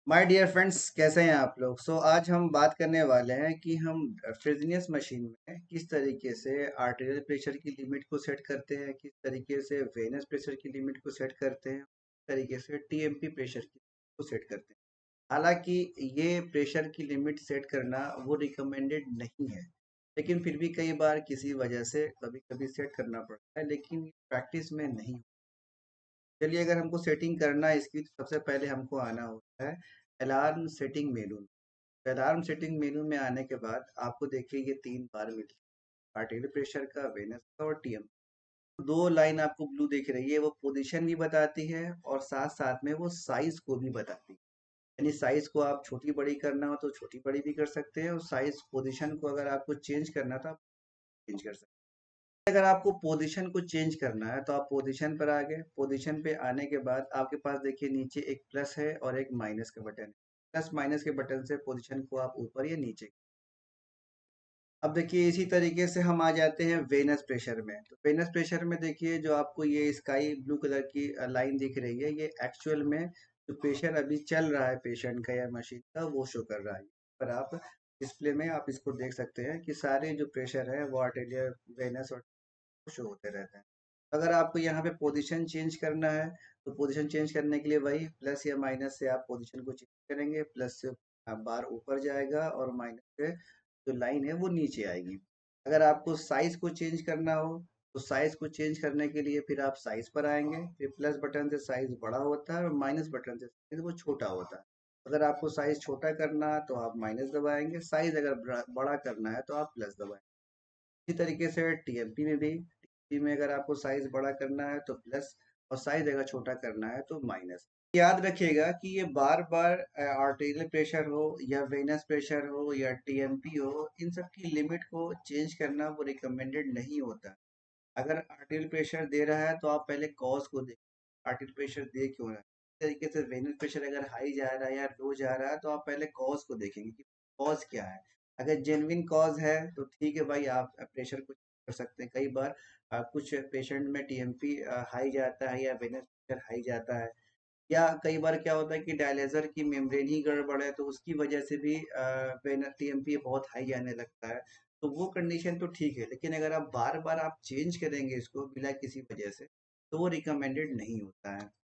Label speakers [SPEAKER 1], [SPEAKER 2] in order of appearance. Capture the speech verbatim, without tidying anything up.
[SPEAKER 1] My dear friends, कैसे हैं आप लोग। सो so, आज हम बात करने वाले हैं कि हम फ्रिजनियस मशीन में किस तरीके से आर्टेरियल प्रेशर की लिमिट को सेट करते हैं, किस तरीके से वेनस प्रेशर की लिमिट को सेट करते हैं, किस तरीके से टीएमपी प्रेशर की को सेट करते हैं। हालांकि ये प्रेशर की लिमिट सेट करना वो रिकमेंडेड नहीं है, लेकिन फिर भी कई बार किसी वजह से कभी कभी सेट करना पड़ता है, लेकिन प्रैक्टिस में नहीं। चलिए, अगर हमको सेटिंग करना है इसकी, तो सबसे पहले हमको आना होता है अलार्म सेटिंग मेनू में। अलार्म सेटिंग मेनू में आने के बाद आपको देखिए ये तीन बार मिलती है, आर्टेरियल प्रेशर का, वेनस का और टीएम। दो लाइन आपको ब्लू दिख रही है, वो पोजीशन भी बताती है और साथ साथ में वो साइज को भी बताती है। यानी साइज को आप छोटी बड़ी करना हो तो छोटी बड़ी भी कर सकते हैं, और साइज पोजीशन को अगर आपको चेंज करना था चेंज कर सकते हैं। अगर आपको पोजीशन को चेंज करना है तो आप पोजीशन पर आ गए। पोजीशन पे आने के बाद आपके पास देखिए नीचे एक प्लस है और एक माइनस का बटन है। प्लस माइनस के बटन से पोजीशन को आप ऊपर या नीचे। अब देखिए इसी तरीके से हम आ जाते हैं वेनस प्रेशर में। तो वेनस प्रेशर में देखिए जो आपको ये स्काई ब्लू कलर की लाइन दिख रही है, ये एक्चुअल में जो प्रेशर अभी चल रहा है पेशेंट का या मशीन का, वो शो कर रहा है। पर आप डिस्प्ले में आप इसको देख सकते हैं कि सारे जो प्रेशर है वो आर्टेरियल, वेनस और शो होते रहते हैं। अगर आपको यहाँ पे पोजीशन चेंज करना है तो पोजीशन चेंज करने के लिए वही प्लस या माइनस से आप पोजीशन को चेंज करेंगे। प्लस से बार ऊपर जाएगा और माइनस से जो लाइन है वो नीचे आएगी। अगर आपको साइज को चेंज करना हो तो साइज को चेंज करने के लिए फिर आप साइज पर आएंगे। फिर प्लस बटन से साइज बड़ा होता है और माइनस बटन से साइज वो छोटा होता है। अगर आपको साइज छोटा करना है तो आप माइनस दबाएंगे, साइज अगर बड़ा बड़ा करना है तो आप प्लस दबाएंगे। इसी तरीके से टीएमपी में भी, टीएमपी में अगर आपको साइज बड़ा करना है तो प्लस, और साइज अगर छोटा करना है तो माइनस। याद रखिएगा कि ये बार बार आर्टेरियल प्रेशर हो या वेनस प्रेशर हो या टीएमपी हो, इन सब की लिमिट को चेंज करना वो रिकमेंडेड नहीं होता। अगर आर्टेरियल प्रेशर दे रहा है तो आप पहले कॉज को देखिए, आर्टेरियल प्रेशर दे क्यों रहा है। इस तरीके से वेनस प्रेशर अगर हाई जा रहा है या लो जा रहा है तो आप पहले कॉज को देखेंगे कि कॉज क्या है। अगर जेन्युइन कॉज है तो ठीक है भाई, आप प्रेशर को कर सकते हैं। कई बार आ, कुछ पेशेंट में टीएमपी हाई जाता है या वेनस प्रेशर हाई जाता है, या कई बार क्या होता है कि डायलेजर की मेम्ब्रेन ही गड़बड़ है तो उसकी वजह से भी वेन टीएमपी बहुत हाई जाने लगता है। तो वो कंडीशन तो ठीक है, लेकिन अगर आप बार बार आप चेंज करेंगे इसको बिना किसी वजह से, तो वो रिकमेंडेड नहीं होता है।